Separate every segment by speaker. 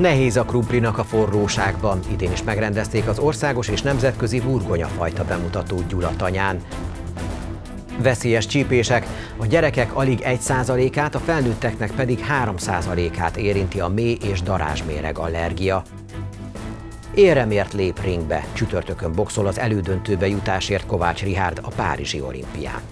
Speaker 1: Nehéz a krumplinak a forróságban. Idén is megrendezték az országos és nemzetközi burgonyafajta bemutatót Gyulatanyán. Veszélyes csípések, a gyerekek alig 1%-át, a felnőtteknek pedig 3%-át érinti a mély és darázsméreg allergia. Éremért lép ringbe, csütörtökön boxol az elődöntőbe jutásért Kovács Richárd a párizsi olimpián.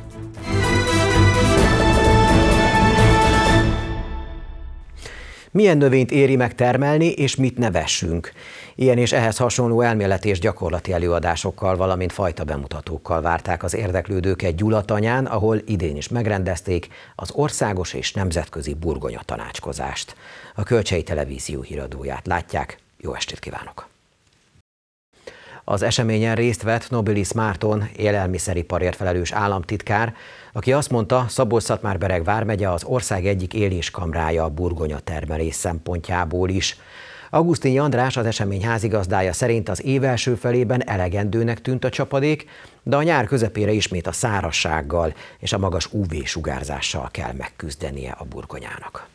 Speaker 1: Milyen növényt éri meg termelni, és mit ne vessünk? Ilyen és ehhez hasonló elméleti és gyakorlati előadásokkal, valamint fajta bemutatókkal várták az érdeklődőket Gyulatanyán, ahol idén is megrendezték az országos és nemzetközi burgonya tanácskozást. A Kölcsei Televízió híradóját látják. Jó estét kívánok! Az eseményen részt vett Nobilis Márton, élelmiszeriparért felelős államtitkár, aki azt mondta, Szabolcs-Szatmár-Bereg vármegye az ország egyik éléskamrája a burgonya termelés szempontjából is. Augustini András, az esemény házigazdája szerint az év első felében elegendőnek tűnt a csapadék, de a nyár közepére ismét a szárazsággal és a magas UV-sugárzással kell megküzdenie a burgonyának.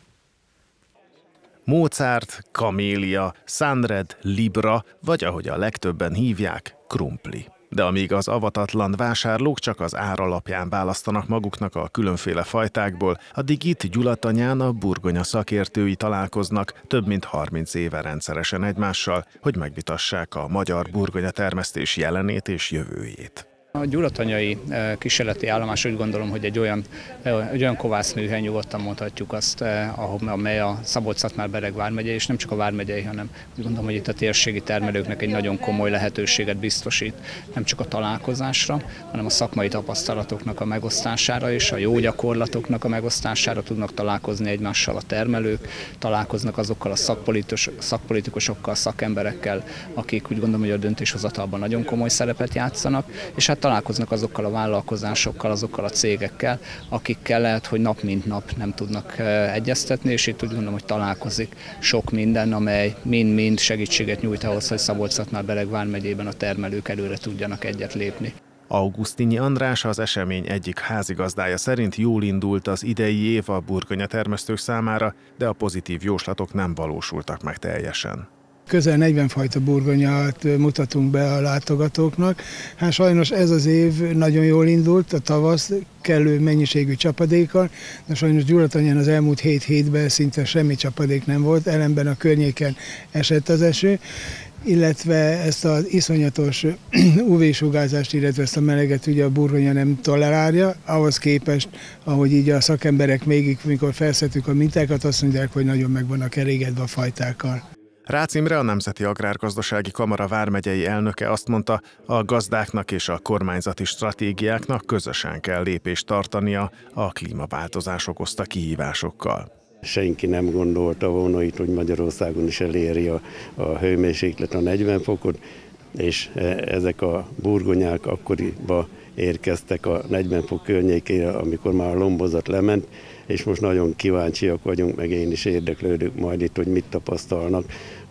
Speaker 2: Mozart, kamélia, Sunred, libra, vagy ahogy a legtöbben hívják, krumpli. De amíg az avatatlan vásárlók csak az ár alapján választanak maguknak a különféle fajtákból, addig itt Gyulatanyán a burgonya szakértői találkoznak több mint 30 éve rendszeresen egymással, hogy megvitassák a magyar burgonya termesztés jelenét és jövőjét.
Speaker 3: A gyulatanyai kísérleti állomás úgy gondolom, hogy egy olyan kovászműhely, nyugodtan mondhatjuk azt, amely a Szabolcs-Szatmár-Bereg vármegye, és nem csak a vármegyei, hanem úgy gondolom, hogy itt a térségi termelőknek egy nagyon komoly lehetőséget biztosít, nem csak a találkozásra, hanem a szakmai tapasztalatoknak a megosztására és a jó gyakorlatoknak a megosztására tudnak találkozni egymással a termelők, találkoznak azokkal a szakpolitikusokkal, szakemberekkel, akik úgy gondolom, hogy a döntéshozatalban nagyon komoly szerepet játszanak, és hát találkoznak azokkal a vállalkozásokkal, azokkal a cégekkel, akikkel lehet, hogy nap mint nap nem tudnak egyeztetni, és itt úgy gondolom, hogy találkozik sok minden, amely mind-mind segítséget nyújt ahhoz, hogy Szabolcs-Szatmár-Bereg vármegyében a termelők előre tudjanak egyet lépni.
Speaker 2: Augustini András, az esemény egyik házigazdája szerint jól indult az idei év a burgonyatermesztők számára, de a pozitív jóslatok nem valósultak meg teljesen.
Speaker 4: Közel 40 fajta burgonyát mutatunk be a látogatóknak. Hát sajnos ez az év nagyon jól indult, a tavasz kellő mennyiségű csapadékkal, de sajnos Gyulatanyán az elmúlt 7 hétben szinte semmi csapadék nem volt, ellenben a környéken esett az eső, illetve ezt az iszonyatos UV-sugárzást, illetve ezt a meleget ugye a burgonya nem tolerálja, ahhoz képest, ahogy így a szakemberek végig, mikor felszedtük a mintákat, azt mondják, hogy nagyon meg vannak elégedve a fajtákkal.
Speaker 2: Rácz Imre, a Nemzeti Agrárgazdasági Kamara vármegyei elnöke azt mondta, a gazdáknak és a kormányzati stratégiáknak közösen kell lépést tartania a klímaváltozás okozta kihívásokkal.
Speaker 5: Senki nem gondolta volna itt, hogy Magyarországon is eléri a hőmérséklet a 40 fokot, és ezek a burgonyák akkoriban érkeztek a 40 fok környékére, amikor már a lombozat lement, és most nagyon kíváncsiak vagyunk, meg én is érdeklődök majd itt, hogy mit tapasztalnak,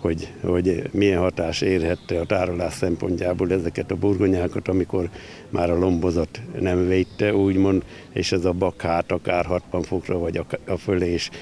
Speaker 5: hogy milyen hatás érhette a tárolás szempontjából ezeket a burgonyákat, amikor már a lombozat nem védte, úgymond, és ez a bakhát akár 60 fokra vagy a fölé is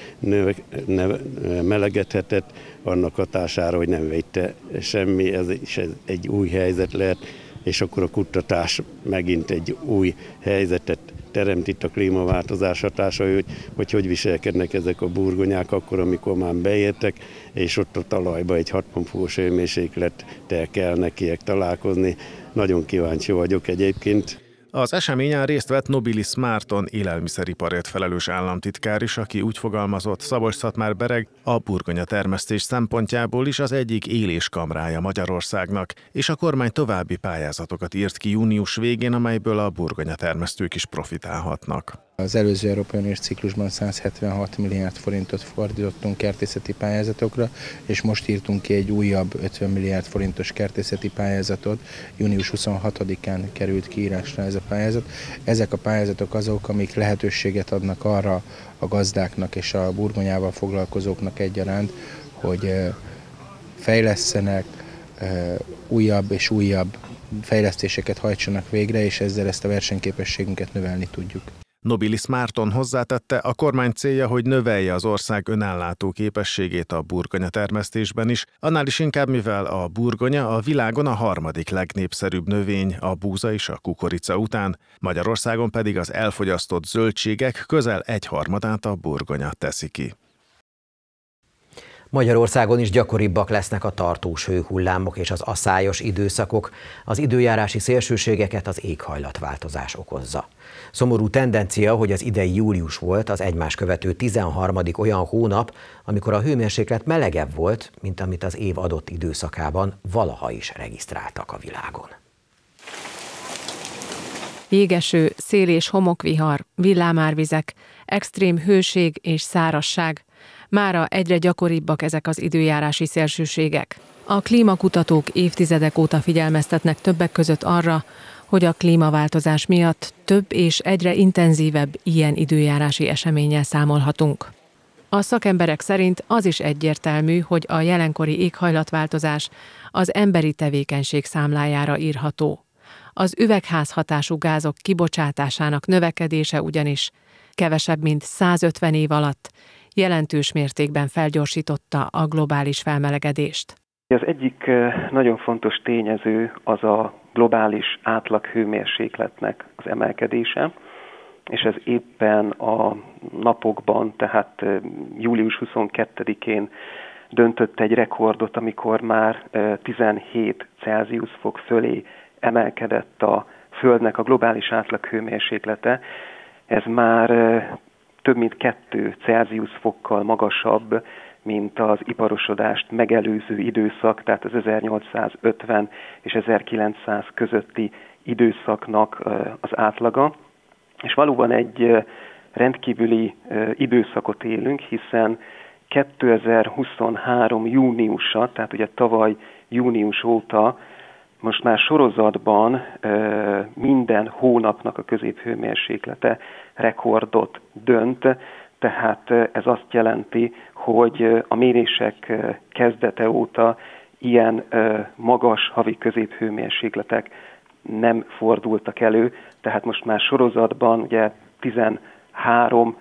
Speaker 5: melegedhetett, annak hatására, hogy nem védte semmi, ez egy új helyzet lehet, és akkor a kutatás megint egy új helyzetet teremt itt a klímaváltozás hatása, hogy viselkednek ezek a burgonyák akkor, amikor már beértek, és ott a talajba egy 60 fokos hőmérséklettel kell nekiek találkozni. Nagyon kíváncsi vagyok egyébként.
Speaker 2: Az eseményen részt vett Nobilis Márton, élelmiszeriparért felelős államtitkár is, aki úgy fogalmazott, Szabolcs-Szatmár-Bereg a burgonya termesztés szempontjából is az egyik éléskamrája Magyarországnak, és a kormány további pályázatokat írt ki június végén, amelyből a burgonya termesztők is profitálhatnak.
Speaker 6: Az előző Európai Uniós ciklusban 176 milliárd forintot fordítottunk kertészeti pályázatokra, és most írtunk ki egy újabb 50 milliárd forintos kertészeti pályázatot. Június 26-án került kiírásra ez a pályázat. Ezek a pályázatok azok, amik lehetőséget adnak arra a gazdáknak és a burgonyával foglalkozóknak egyaránt, hogy fejlesszenek, újabb és újabb fejlesztéseket hajtsanak végre, és ezzel ezt a versenyképességünket növelni tudjuk.
Speaker 2: Nobilis Márton hozzátette, a kormány célja, hogy növelje az ország önellátó képességét a burgonyatermesztésben is, annál is inkább, mivel a burgonya a világon a harmadik legnépszerűbb növény a búza és a kukorica után, Magyarországon pedig az elfogyasztott zöldségek közel 1/3 a burgonya teszi ki.
Speaker 1: Magyarországon is gyakoribbak lesznek a tartós hőhullámok és az aszályos időszakok, az időjárási szélsőségeket az éghajlatváltozás okozza. Szomorú tendencia, hogy az idei július volt az egymást követő 13. olyan hónap, amikor a hőmérséklet melegebb volt, mint amit az év adott időszakában valaha is regisztráltak a világon.
Speaker 7: Jégeső, szél és homokvihar, villámárvizek, extrém hőség és szárazság. Mára egyre gyakoribbak ezek az időjárási szélsőségek. A klímakutatók évtizedek óta figyelmeztetnek többek között arra, hogy a klímaváltozás miatt több és egyre intenzívebb ilyen időjárási eseménnyel számolhatunk. A szakemberek szerint az is egyértelmű, hogy a jelenkori éghajlatváltozás az emberi tevékenység számlájára írható. Az üvegházhatású gázok kibocsátásának növekedése ugyanis kevesebb mint 150 év alatt jelentős mértékben felgyorsította a globális felmelegedést.
Speaker 8: Az egyik nagyon fontos tényező az a globális átlaghőmérsékletnek az emelkedése, és ez éppen a napokban, tehát július 22-én döntött egy rekordot, amikor már 17 Celsius fok fölé emelkedett a Földnek a globális átlaghőmérséklete. Ez már több mint 2 Celsius fokkal magasabb, mint az iparosodást megelőző időszak, tehát az 1850 és 1900 közötti időszaknak az átlaga. És valóban egy rendkívüli időszakot élünk, hiszen 2023 júniusa, tehát ugye tavaly június óta most már sorozatban minden hónapnak a középhőmérséklete rekordot dönt, tehát ez azt jelenti, hogy a mérések kezdete óta ilyen magas havi középhőmérsékletek nem fordultak elő, tehát most már sorozatban ugye 13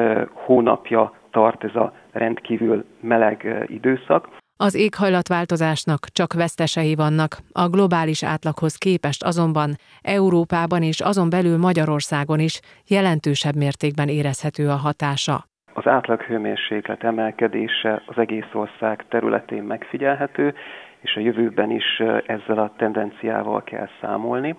Speaker 8: hónapja tart ez a rendkívül meleg időszak.
Speaker 7: Az éghajlatváltozásnak csak vesztesei vannak, a globális átlaghoz képest azonban Európában és azon belül Magyarországon is jelentősebb mértékben érezhető a hatása.
Speaker 8: Az átlaghőmérséklet emelkedése az egész ország területén megfigyelhető, és a jövőben is ezzel a tendenciával kell számolni.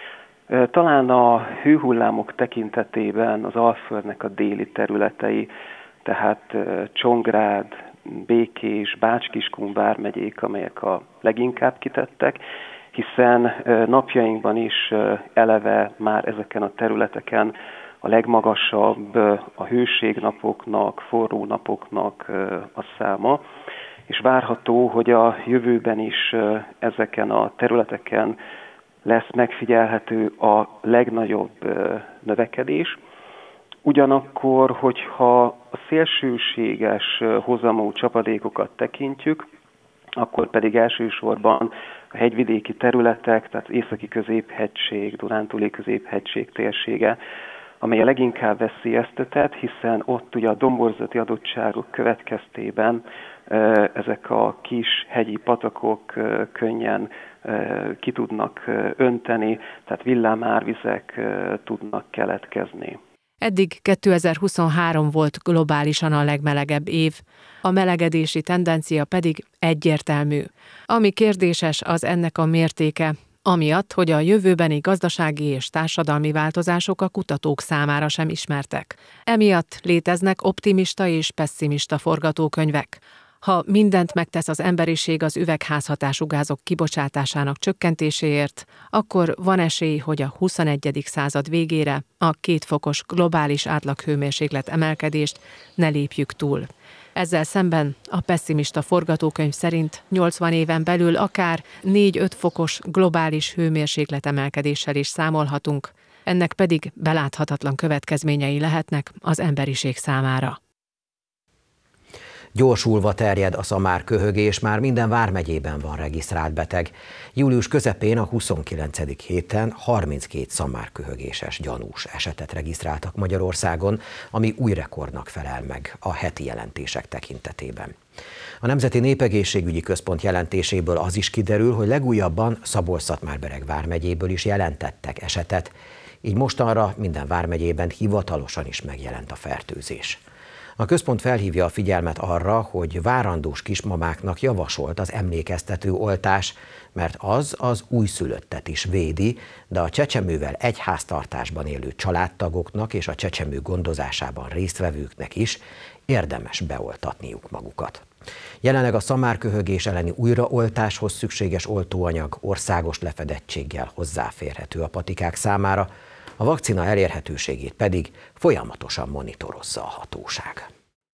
Speaker 8: Talán a hőhullámok tekintetében az Alföldnek a déli területei, tehát Csongrád, Békés, Bács-Kiskun vármegyék, amelyek a leginkább kitettek, hiszen napjainkban is eleve már ezeken a területeken a legmagasabb a hőségnapoknak, forró napoknak a száma, és várható, hogy a jövőben is ezeken a területeken lesz megfigyelhető a legnagyobb növekedés. Ugyanakkor, hogyha a szélsőséges hozamú csapadékokat tekintjük, akkor pedig elsősorban a hegyvidéki területek, tehát az északi középhegység, Dunántúli középhegység térsége, amely a leginkább veszélyeztetett, hiszen ott ugye a domborzati adottságok következtében ezek a kis hegyi patakok könnyen ki tudnak önteni, tehát villámárvizek tudnak keletkezni.
Speaker 7: Eddig 2023 volt globálisan a legmelegebb év, a melegedési tendencia pedig egyértelmű. Ami kérdéses, az ennek a mértéke, amiatt, hogy a jövőbeni gazdasági és társadalmi változások a kutatók számára sem ismertek. Emiatt léteznek optimista és pesszimista forgatókönyvek. Ha mindent megtesz az emberiség az üvegházhatású gázok kibocsátásának csökkentéséért, akkor van esély, hogy a 21. század végére a 2 fokos globális átlaghőmérséklet emelkedést ne lépjük túl. Ezzel szemben a pesszimista forgatókönyv szerint 80 éven belül akár 4-5 fokos globális hőmérséklet emelkedéssel is számolhatunk, ennek pedig beláthatatlan következményei lehetnek az emberiség számára.
Speaker 1: Gyorsulva terjed a szamárköhögés, már minden vármegyében van regisztrált beteg. Július közepén a 29. héten 32 szamárköhögéses gyanús esetet regisztráltak Magyarországon, ami új rekordnak felel meg a heti jelentések tekintetében. A Nemzeti Népegészségügyi Központ jelentéséből az is kiderül, hogy legújabban Szabolcs-Szatmár-Bereg vármegyéből is jelentettek esetet, így mostanra minden vármegyében hivatalosan is megjelent a fertőzés. A központ felhívja a figyelmet arra, hogy várandós kismamáknak javasolt az emlékeztető oltás, mert az újszülöttet is védi, de a csecsemővel egy háztartásban élő családtagoknak és a csecsemő gondozásában résztvevőknek is érdemes beoltatniuk magukat. Jelenleg a szamárköhögés elleni újraoltáshoz szükséges oltóanyag országos lefedettséggel hozzáférhető a patikák számára, a vakcina elérhetőségét pedig folyamatosan monitorozza a hatóság.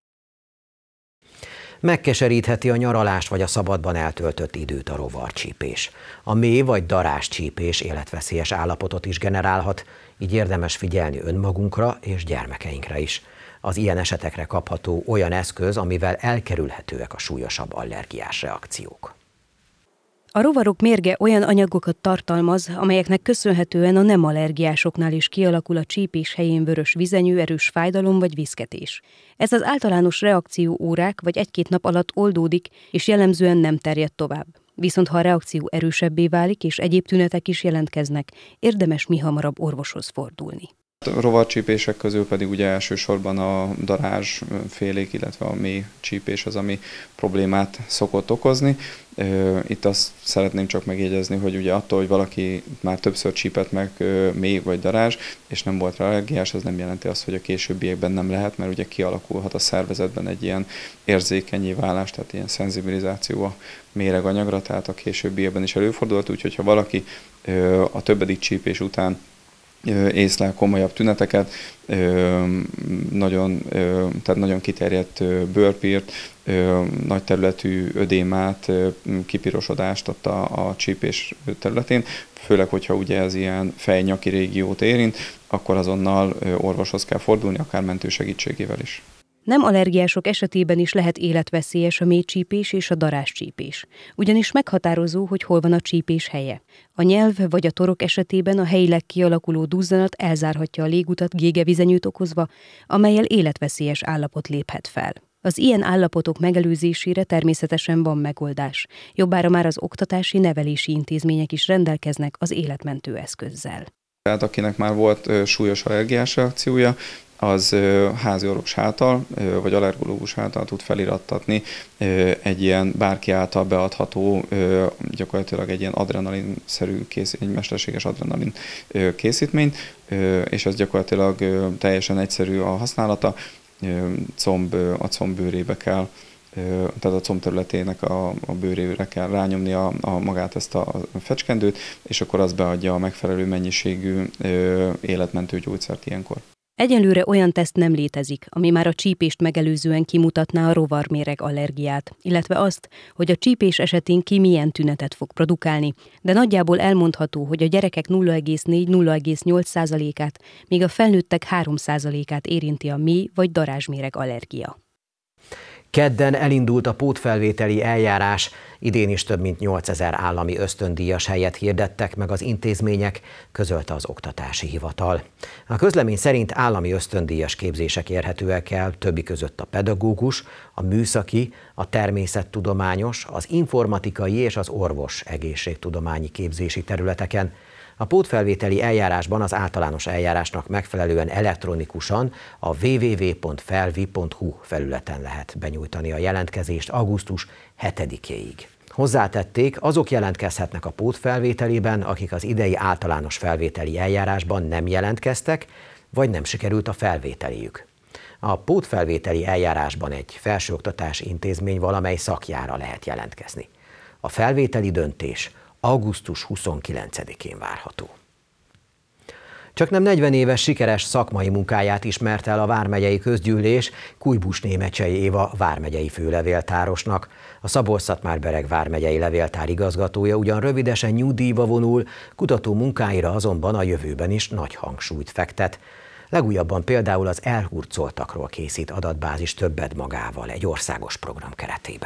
Speaker 1: Megkeserítheti a nyaralást vagy a szabadban eltöltött időt a rovarcsípés. A mély vagy daráscsípés életveszélyes állapotot is generálhat, így érdemes figyelni önmagunkra és gyermekeinkre is. Az ilyen esetekre kapható olyan eszköz, amivel elkerülhetőek a súlyosabb allergiás reakciók.
Speaker 9: A rovarok mérge olyan anyagokat tartalmaz, amelyeknek köszönhetően a nem allergiásoknál is kialakul a csípés helyén vörös vizenyő, erős fájdalom vagy viszketés. Ez az általános reakció órák vagy egy-két nap alatt oldódik, és jellemzően nem terjed tovább. Viszont ha a reakció erősebbé válik és egyéb tünetek is jelentkeznek, érdemes mihamarabb orvoshoz fordulni.
Speaker 10: A rovarcsípések közül pedig ugye elsősorban a darázsfélék, illetve a mély csípés az, ami problémát szokott okozni. Itt azt szeretném csak megjegyezni, hogy ugye attól, hogy valaki már többször csípett meg mély vagy darázs, és nem volt rá allergiás, az nem jelenti azt, hogy a későbbiekben nem lehet, mert ugye kialakulhat a szervezetben egy ilyen érzékenyé válás, tehát ilyen szenzibilizáció a méreganyagra, tehát a későbbiekben is előfordulhat, úgyhogy ha valaki a többedik csípés után észlel komolyabb tüneteket, nagyon kiterjedt bőrpírt, nagy területű ödémát, kipirosodást ott a csípés területén, főleg, hogyha ugye ez ilyen fej-nyaki régiót érint, akkor azonnal orvoshoz kell fordulni, akár mentő segítségével is.
Speaker 9: Nem allergiások esetében is lehet életveszélyes a mélycsípés és a daráscsípés, ugyanis meghatározó, hogy hol van a csípés helye. A nyelv vagy a torok esetében a helyileg kialakuló duzzanat elzárhatja a légutat gégevizenyőt okozva, amellyel életveszélyes állapot léphet fel. Az ilyen állapotok megelőzésére természetesen van megoldás, jobbára már az oktatási, nevelési intézmények is rendelkeznek az életmentő eszközzel.
Speaker 10: Tehát akinek már volt súlyos allergiás reakciója, az házi orvos által, vagy allergológus által tud felirattatni egy ilyen bárki által beadható, gyakorlatilag egy ilyen adrenalin-szerű egy mesterséges adrenalin készítményt, és ez gyakorlatilag teljesen egyszerű a használata, a comb bőrébe kell, tehát a comb területének a bőrére kell rányomni magát ezt a fecskendőt, és akkor az beadja a megfelelő mennyiségű életmentő gyógyszert ilyenkor.
Speaker 9: Egyelőre olyan teszt nem létezik, ami már a csípést megelőzően kimutatná a rovarméreg allergiát, illetve azt, hogy a csípés esetén ki milyen tünetet fog produkálni, de nagyjából elmondható, hogy a gyerekek 0,4-0,8%-át, míg a felnőttek 3%-át érinti a mély vagy darázsméreg allergia.
Speaker 1: Kedden elindult a pótfelvételi eljárás, idén is több mint 8000 állami ösztöndíjas helyet hirdettek meg az intézmények, közölte az Oktatási Hivatal. A közlemény szerint állami ösztöndíjas képzések érhetőek el, többi között a pedagógus, a műszaki, a természettudományos, az informatikai és az orvos egészségtudományi képzési területeken. A pótfelvételi eljárásban az általános eljárásnak megfelelően elektronikusan a www.felvi.hu felületen lehet benyújtani a jelentkezést augusztus 7-éig. Hozzátették, azok jelentkezhetnek a pótfelvételében, akik az idei általános felvételi eljárásban nem jelentkeztek, vagy nem sikerült a felvételiük. A pótfelvételi eljárásban egy felsőoktatási intézmény valamely szakjára lehet jelentkezni. A felvételi döntés augusztus 29-én várható. Csaknem 40 éves sikeres szakmai munkáját ismert el a Vármegyei Közgyűlés Kujbus-Némecsei Éva vármegyei főlevéltárosnak. A Szabolcs-Szatmár-Bereg vármegyei levéltár igazgatója ugyan rövidesen nyugdíjba vonul, kutató munkáira azonban a jövőben is nagy hangsúlyt fektet. Legújabban például az elhurcoltakról készít adatbázis többet magával egy országos program keretében.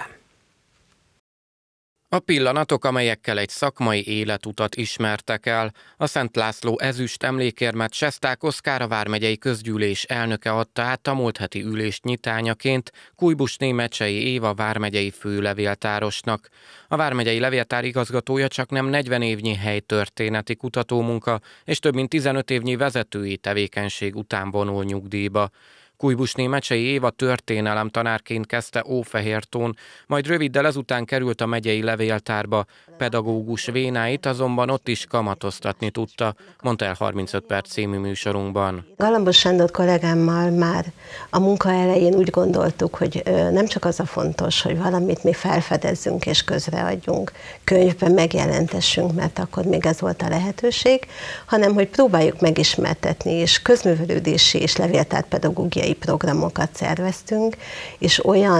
Speaker 11: A pillanatok, amelyekkel egy szakmai életutat ismertek el, a Szent László ezüst emlékérmet Sesták Oszkár, a vármegyei közgyűlés elnöke adta át a múlt heti ülést nyitányaként Kujbusné Mecsei Éva vármegyei főlevéltárosnak. A vármegyei levéltár igazgatója csaknem 40 évnyi helytörténeti kutatómunka és több mint 15 évnyi vezetői tevékenység után vonul nyugdíjba. Kujbusné Mecsei Éva történelem tanárként kezdte Ófehértón, majd röviddel ezután került a megyei levéltárba, pedagógus vénáit azonban ott is kamatoztatni tudta, mondta el 35 perc című műsorunkban.
Speaker 12: Galambos Sándor kollégámmal már a munka elején úgy gondoltuk, hogy nem csak az a fontos, hogy valamit mi felfedezzünk és közreadjunk, könyvben megjelentessünk, mert akkor még ez volt a lehetőség, hanem hogy próbáljuk megismertetni, és közművelődési és levéltárpedagógiai programokat szerveztünk, és olyan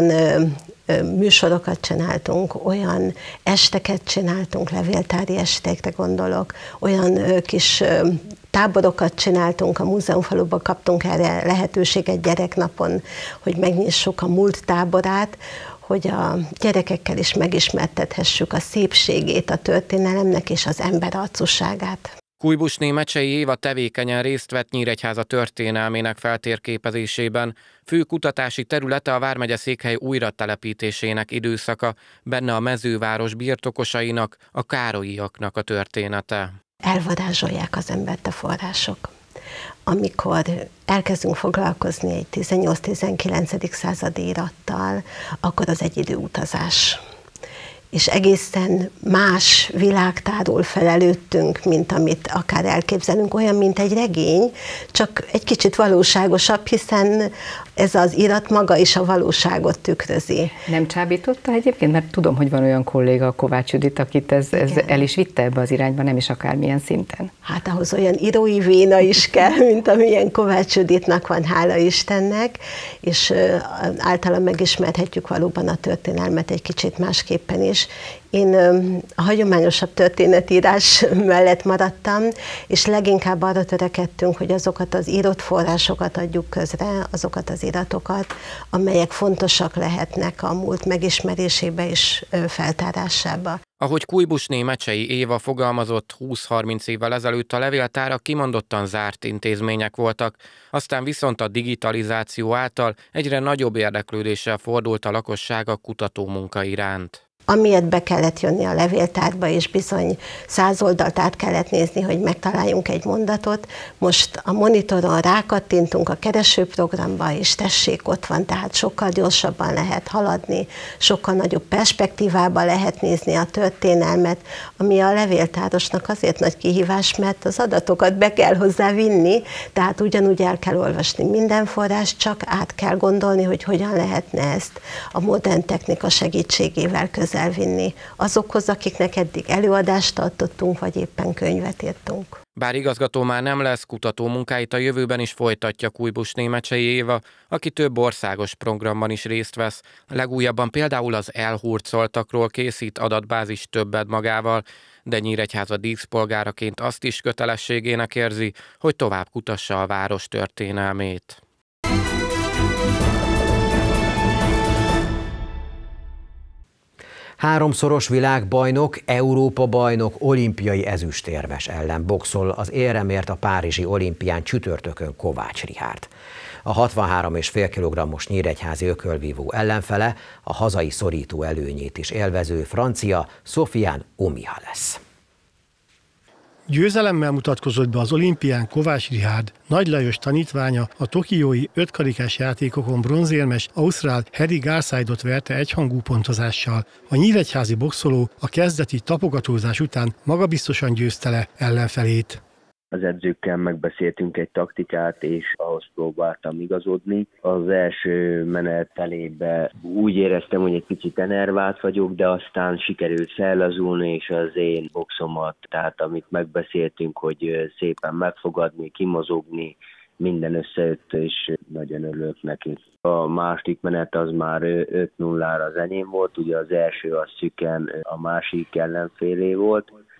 Speaker 12: műsorokat csináltunk, olyan esteket csináltunk, levéltári estekre gondolok, olyan kis táborokat csináltunk, a múzeumfaluban kaptunk erre lehetőséget gyereknapon, hogy megnyissuk a múlt táborát, hogy a gyerekekkel is megismertethessük a szépségét a történelemnek és az emberarcúságát.
Speaker 11: Kujbusné Mecsei Éva tevékenyen részt vett Nyíregyháza történelmének feltérképezésében. Fő kutatási területe a vármegye székhely újratelepítésének időszaka, benne a mezőváros birtokosainak, a Károlyiaknak a története.
Speaker 12: Elvarázsolják az embert a források. Amikor elkezdünk foglalkozni egy 18-19. Századi irattal, akkor az egy időutazás. És egészen más világ tárul fel előttünk, mint amit akár elképzelünk, olyan, mint egy regény, csak egy kicsit valóságosabb, hiszen ez az irat maga is a valóságot tükrözi.
Speaker 13: Nem csábította egyébként? Mert tudom, hogy van olyan kolléga, Kovács Judit, akit ez el is vitte ebbe az irányba, nem is akármilyen szinten.
Speaker 12: Hát ahhoz olyan írói véna is kell, mint amilyen Kovács Juditnak van, hála Istennek, és általán megismerhetjük valóban a történelmet egy kicsit másképpen is. Én a hagyományosabb történetírás mellett maradtam, és leginkább arra törekedtünk, hogy azokat az írott forrásokat adjuk közre, azokat az iratokat, amelyek fontosak lehetnek a múlt megismerésébe és feltárásába.
Speaker 11: Ahogy Kujbusné Mecsei Éva fogalmazott, 20-30 évvel ezelőtt a levéltárak kimondottan zárt intézmények voltak, aztán viszont a digitalizáció által egyre nagyobb érdeklődéssel fordult a lakosság a kutatómunka iránt.
Speaker 12: Amiért be kellett jönni a levéltárba, és bizony 100 oldalt át kellett nézni, hogy megtaláljunk egy mondatot. Most a monitoron rákattintunk a keresőprogramba, és tessék, ott van, tehát sokkal gyorsabban lehet haladni, sokkal nagyobb perspektívában lehet nézni a történelmet, ami a levéltárosnak azért nagy kihívás, mert az adatokat be kell hozzá vinni, tehát ugyanúgy el kell olvasni minden forrást, csak át kell gondolni, hogy hogyan lehetne ezt a modern technika segítségével elvinni azokhoz, akiknek eddig előadást tartottunk, vagy éppen könyvet írtunk.
Speaker 11: Bár igazgató már nem lesz, kutató munkáit a jövőben is folytatja Kujbusné Mecsei Éva, aki több országos programban is részt vesz. Legújabban például az elhurcoltakról készít adatbázis többet magával, de Nyíregyháza díszpolgáraként azt is kötelességének érzi, hogy tovább kutassa a város történelmét.
Speaker 1: Háromszoros világbajnok, Európa-bajnok, olimpiai ezüstérmes ellen boxol az éremért a párizsi olimpián csütörtökön Kovács Richárd. A 63,5 kg-os nyíregyházi ökölvívó ellenfele a hazai szorító előnyét is élvező francia Sofiane Omiha lesz.
Speaker 14: Győzelemmel mutatkozott be az olimpián Kovács Richárd, Nagy Lajos tanítványa, a tokiói 5 karikás játékokon bronzérmes ausztrál Harry Garside-ot verte egyhangú pontozással. A nyíregyházi boxoló a kezdeti tapogatózás után magabiztosan győzte le ellenfelét.
Speaker 15: Az edzőkkel megbeszéltünk egy taktikát, és ahhoz próbáltam igazodni. Az első menet felébe úgy éreztem, hogy egy picit enervált vagyok, de aztán sikerült fellazulni, és az én boxomat, tehát amit megbeszéltünk, hogy szépen megfogadni, kimozogni, minden összejött, és nagyon örülök neki. A második menet az már 5-0-ra az enyém volt, ugye az első az szüken a másik ellenfélé volt.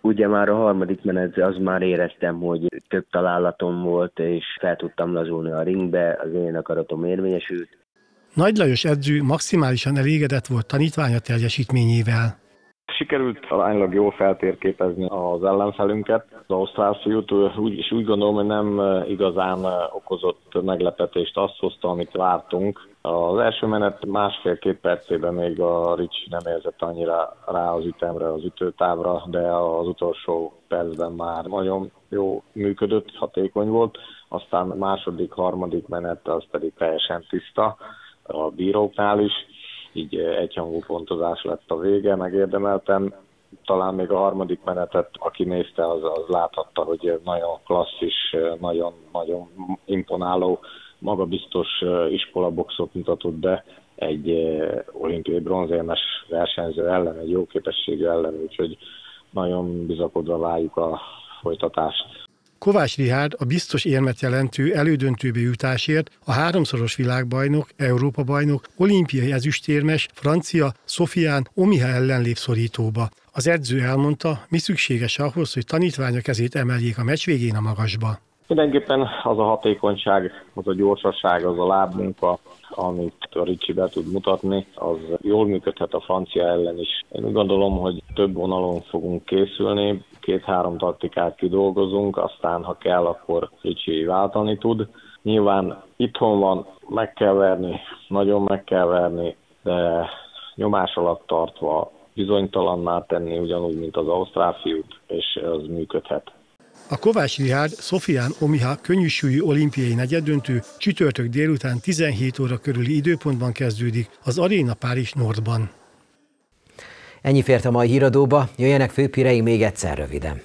Speaker 15: Ugye már a harmadik menet, az már éreztem, hogy több találatom volt, és fel tudtam lazulni a ringbe, az én akaratom érvényesült.
Speaker 14: Nagy Lajos edző maximálisan elégedett volt tanítványa teljesítményével.
Speaker 16: Sikerült aránylag jól feltérképezni az ellenfelünket. Az ausztrál fiút úgy gondolom, hogy nem igazán okozott meglepetést, azt hozta, amit vártunk. Az első menet másfél-két percében még a Ricsi nem érzett annyira rá az ütemre, az ütőtávra, de az utolsó percben már nagyon jó működött, hatékony volt. Aztán második, harmadik menet az pedig teljesen tiszta a bíróknál is. Így egyhangú pontozás lett a vége, megérdemeltem. Talán még a harmadik menetet, aki nézte, az láthatta, hogy nagyon klasszis, nagyon imponáló, magabiztos iskolaboxot mutatott be egy olimpiai bronzérmes versenyző ellen, egy jó képességű ellen, úgyhogy nagyon bizakodva várjuk a folytatást.
Speaker 14: Kovács Richárd a biztos érmet jelentő elődöntőbe jutásért a 3-szoros világbajnok, Európa-bajnok, olimpiai ezüstérmes francia Sofiane Omiha ellen lép szorítóba. Az edző elmondta, mi szükséges ahhoz, hogy tanítványa kezét emeljék a meccs végén a magasba.
Speaker 16: Mindenképpen az a hatékonyság, az a gyorsaság, az a lábmunka, amit a Ricsi be tud mutatni, az jól működhet a francia ellen is. Én úgy gondolom, hogy több vonalon fogunk készülni, 2-3 taktikát kidolgozunk, aztán ha kell, akkor Ricsi váltani tud. Nyilván itthon van, meg kell verni, nagyon meg kell verni, de nyomás alatt tartva bizonytalanná tenni, ugyanúgy, mint az ausztrál fiút, és az működhet.
Speaker 14: A Kovács Richárd Sofiane Omiha könnyűsúlyú olimpiai negyeddöntő csütörtök délután 17 óra körüli időpontban kezdődik az Arena Párizs Nordban.
Speaker 1: Ennyi fért a mai híradóba, jöjjenek főbb még egyszer röviden.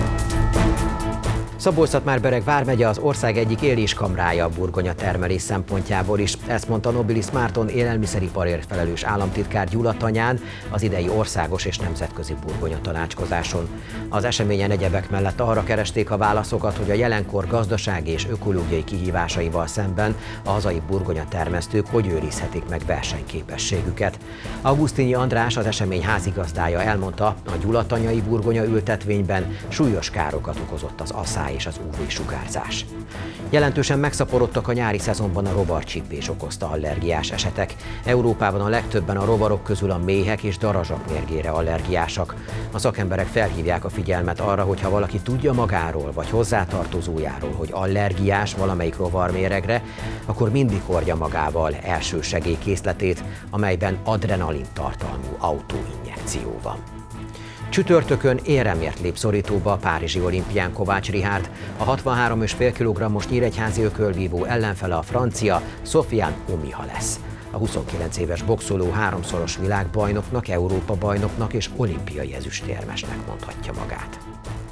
Speaker 1: Szabolcs-Szatmár-Bereg vármegye az ország egyik éléskamrája a burgonya termelés szempontjából is. Ezt mondta Nobilis Márton élelmiszeriparért felelős államtitkár Gyula Tanyán az idei országos és nemzetközi burgonya tanácskozáson. Az eseményen egyebek mellett arra keresték a válaszokat, hogy a jelenkor gazdasági és ökológiai kihívásaival szemben a hazai burgonya termesztők hogy őrizhetik meg versenyképességüket. Augustini András, az esemény házigazdája elmondta, a gyulatanyai burgonya ültetvényben súlyos károkat okozott az asszály és az UV-sugárzás. Jelentősen megszaporodtak a nyári szezonban a rovarcsípés okozta allergiás esetek. Európában a legtöbben a rovarok közül a méhek és darazsak mérgére allergiásak. A szakemberek felhívják a figyelmet arra, hogy ha valaki tudja magáról vagy hozzátartozójáról, hogy allergiás valamelyik rovarméregre, akkor mindig hordja magával elsősegélykészletét, amelyben adrenalin tartalmú autóinjekció van. Csütörtökön éremért lép szorítóba a párizsi olimpián Kovács Richárd. A 63,5 kg-os nyíregyházi ökölvívó ellenfele a francia Sofiane Omiha lesz. A 29 éves boxoló 3-szoros világbajnoknak, Európa-bajnoknak és olimpiai ezüstérmesnek mondhatja magát.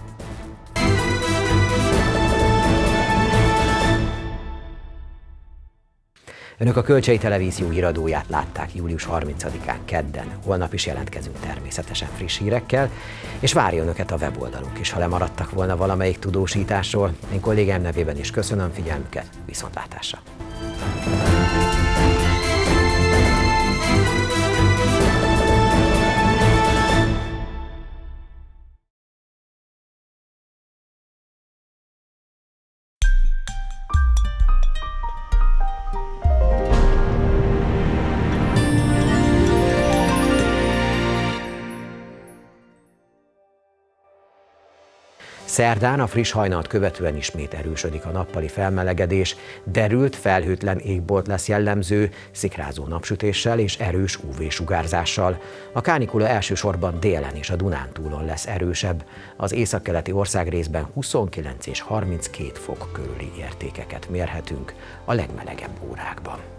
Speaker 1: Önök a Kölcsei Televízió híradóját látták július 30-án kedden. Holnap is jelentkezünk természetesen friss hírekkel, és várja Önöket a weboldalunk is, ha lemaradtak volna valamelyik tudósításról. Én kollégám nevében is köszönöm figyelmüket, viszontlátásra! Szerdán a friss hajnalt követően ismét erősödik a nappali felmelegedés, derült, felhőtlen égbolt lesz jellemző, szikrázó napsütéssel és erős UV-sugárzással. A kánikula elsősorban délen és a Dunántúlon lesz erősebb. Az északkeleti országrészben 29 és 32 fok körüli értékeket mérhetünk a legmelegebb órákban.